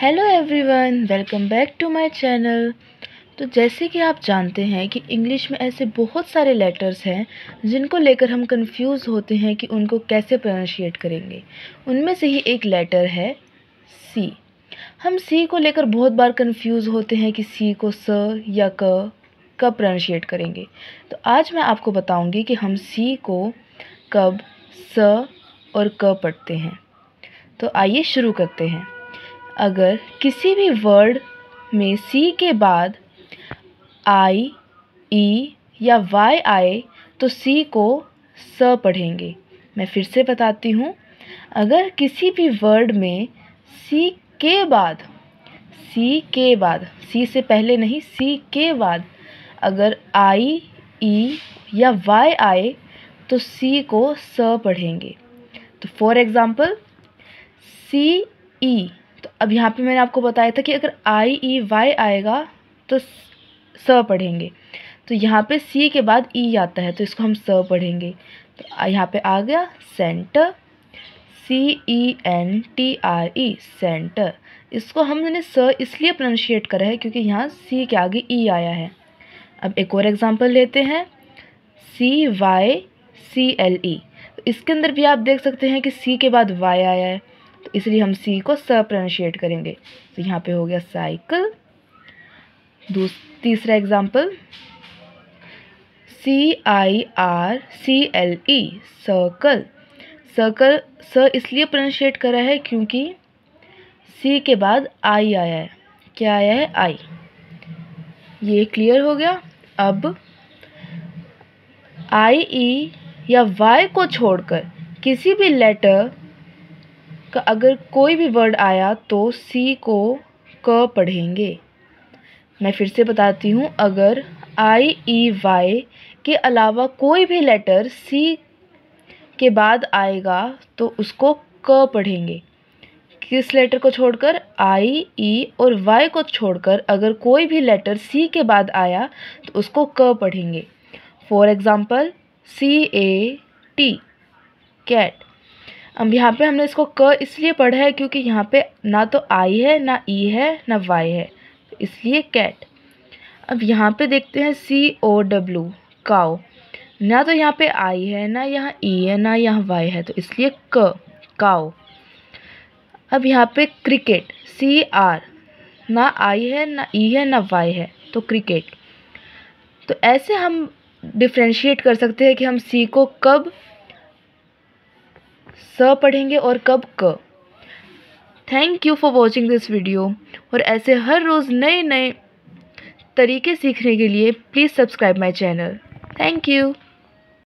Hello everyone, welcome back to my channel. तो जैसे कि आप जानते हैं कि इंग्लिश में ऐसे बहुत सारे लेटर्स हैं जिनको लेकर हम कंफ्यूज होते हैं कि उनको कैसे प्रोनाउंशिएट करेंगे। उनमें से ही एक लेटर है सी। हम सी को लेकर बहुत बार कंफ्यूज होते हैं कि सी को स या क कब प्रोनाउंशिएट करेंगे। तो आज मैं आपको बताऊंगी कि हम सी को कब स और क पढ़ते हैं। तो आइए शुरू करते हैं। अगर किसी भी वर्ड में सी के बाद आई, ई या वाई आए तो सी को स पढ़ेंगे। मैं फिर से बताती हूँ, अगर किसी भी वर्ड में सी के बाद सी से पहले नहीं, सी के बाद अगर आई, ई या वाई आए तो सी को स पढ़ेंगे। तो फॉर एग्ज़ाम्पल सी ई, तो अब यहाँ पे मैंने आपको बताया था कि अगर आई, ई, वाई आएगा तो स पढ़ेंगे। तो यहाँ पे सी के बाद ई आता है तो इसको हम स पढ़ेंगे। तो यहाँ पे आ गया सेंटर, CENTRE, सेंटर। इसको हमने स इसलिए प्रोनाउंशिएट करा है क्योंकि यहाँ सी के आगे ई आया है। अब एक और एग्जांपल लेते हैं, CYCLE। तो इसके अंदर भी आप देख सकते हैं कि सी के बाद वाई आया है, तो इसलिए हम सी को स प्रोनाउंशिएट करेंगे। तो यहाँ पे हो गया साइकिल। तीसरा एग्जांपल CIRCLE, सर्कल। सर्कल स इसलिए प्रोनाउंशिएट करा है क्योंकि सी के बाद आई आया है। क्या आया है? आई। ये क्लियर हो गया। अब आई, ई या वाई को छोड़कर किसी भी लेटर का अगर कोई भी वर्ड आया तो सी को क पढ़ेंगे। मैं फिर से बताती हूँ, अगर आई, ई, वाई के अलावा कोई भी लेटर सी के बाद आएगा तो उसको क पढ़ेंगे। किस लेटर को छोड़कर? आई, ई और वाई को छोड़कर अगर कोई भी लेटर सी के बाद आया तो उसको क पढ़ेंगे। For example CAT, cat. अब यहाँ पे हमने इसको क इसलिए पढ़ा है क्योंकि यहाँ पे ना तो आई है, ना ई है, ना वाई है, तो इसलिए कैट। अब यहाँ पे देखते हैं COW, काउ। ना तो यहाँ पे आई है, ना यहाँ ई है, ना यहाँ वाई है, तो इसलिए क, काउ। अब यहाँ पे क्रिकेट, CR, ना आई है, ना ई है, ना वाई है, तो क्रिकेट। तो ऐसे हम डिफ्रेंशिएट कर सकते हैं कि हम सी को कब स पढ़ेंगे और कब क। Thank you for watching this video. और ऐसे हर रोज़ नए नए तरीके सीखने के लिए please subscribe my channel. Thank you.